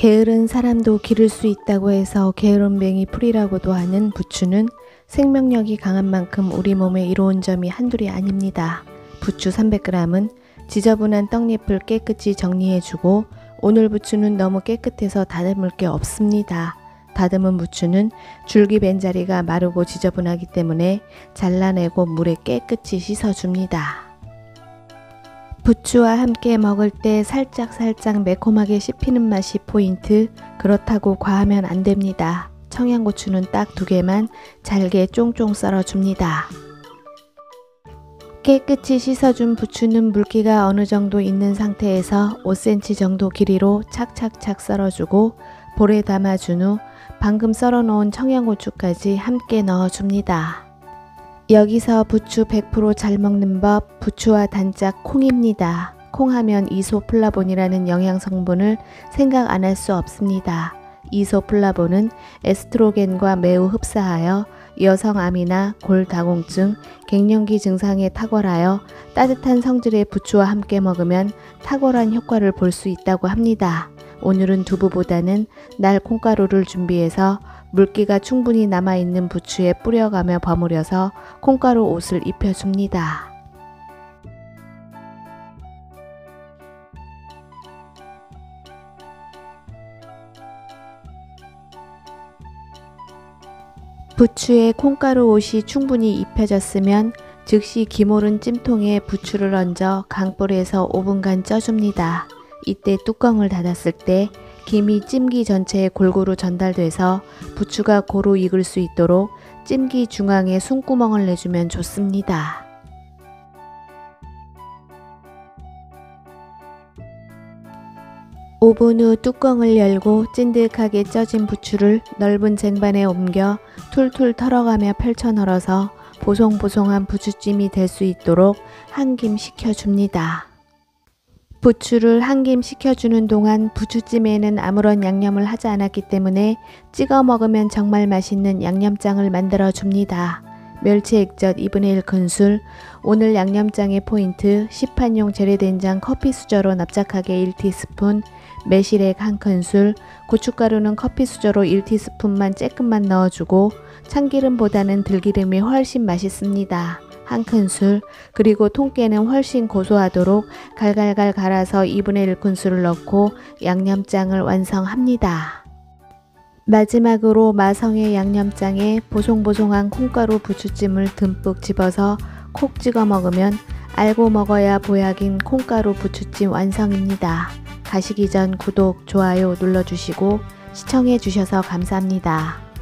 게으른 사람도 기를 수 있다고 해서 게으름뱅이 풀이라고도 하는 부추는 생명력이 강한 만큼 우리 몸에 이로운 점이 한둘이 아닙니다. 부추 300g은 지저분한 떡잎을 깨끗이 정리해주고, 오늘 부추는 너무 깨끗해서 다듬을 게 없습니다. 다듬은 부추는 줄기 벤 자리가 마르고 지저분하기 때문에 잘라내고 물에 깨끗이 씻어줍니다. 부추와 함께 먹을 때 살짝 매콤하게 씹히는 맛이 포인트. 그렇다고 과하면 안 됩니다. 청양고추는 딱 2개만 잘게 쫑쫑 썰어줍니다. 깨끗이 씻어준 부추는 물기가 어느 정도 있는 상태에서 5cm 정도 길이로 착착착 썰어주고, 볼에 담아준 후 방금 썰어놓은 청양고추까지 함께 넣어줍니다. 여기서 부추 100% 잘 먹는 법, 부추와 단짝 콩입니다. 콩하면 이소플라본이라는 영양성분을 생각 안 할 수 없습니다. 이소플라본은 에스트로겐과 매우 흡사하여 여성암이나 골다공증, 갱년기 증상에 탁월하여 따뜻한 성질의 부추와 함께 먹으면 탁월한 효과를 볼 수 있다고 합니다. 오늘은 두부보다는 날 콩가루를 준비해서 물기가 충분히 남아있는 부추에 뿌려가며 버무려서 콩가루 옷을 입혀줍니다. 부추에 콩가루 옷이 충분히 입혀졌으면 즉시 기모른 찜통에 부추를 얹어 강불에서 5분간 쪄줍니다. 이때 뚜껑을 닫았을 때 김이 찜기 전체에 골고루 전달돼서 부추가 고루 익을 수 있도록 찜기 중앙에 숨구멍을 내주면 좋습니다. (5분) 후 뚜껑을 열고 찐득하게 쪄진 부추를 넓은 쟁반에 옮겨 툴툴 털어가며 펼쳐 널어서 보송보송한 부추찜이 될 수 있도록 한 김 식혀줍니다. 부추를 한 김 식혀주는 동안 부추찜에는 아무런 양념을 하지 않았기 때문에 찍어 먹으면 정말 맛있는 양념장을 만들어 줍니다. 멸치 액젓 2분의 1 큰술, 오늘 양념장의 포인트 시판용 재래된장 커피 수저로 납작하게 1티스푼, 매실액 1큰술, 고춧가루는 커피 수저로 1티스푼만 쬐끔만 넣어주고 참기름보다는 들기름이 훨씬 맛있습니다. 1큰술, 그리고 통깨는 훨씬 고소하도록 갈갈갈 갈아서 2분의 1 큰술을 넣고 양념장을 완성합니다. 마지막으로 마성의 양념장에 보송보송한 콩가루 부추찜을 듬뿍 집어서 콕 찍어 먹으면 알고 먹어야 보약인 콩가루 부추찜 완성입니다. 가시기 전 구독, 좋아요 눌러주시고 시청해 주셔서 감사합니다.